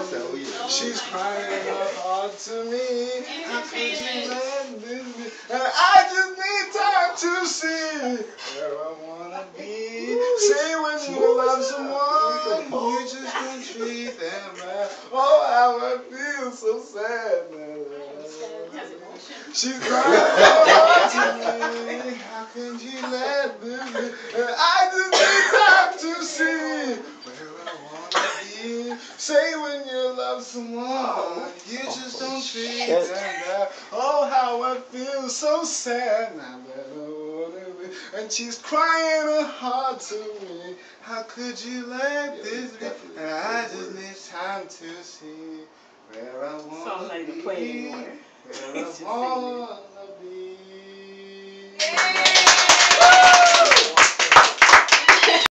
Oh, yeah. She's crying her heart to me. How could you let this be? And I just need time to see where I wanna be. Say when you love someone, you just don't treat them right. Oh, how I feel so sad. She's crying her heart to me. How could you let this be? And I just need time to see where I wanna be. Say when you love someone, you just don't treat them right. Oh, how I feel so sad now that I wanna be. And she's crying her heart to me. How could you let this be? And I just need time to see where I wanna be. Where I wanna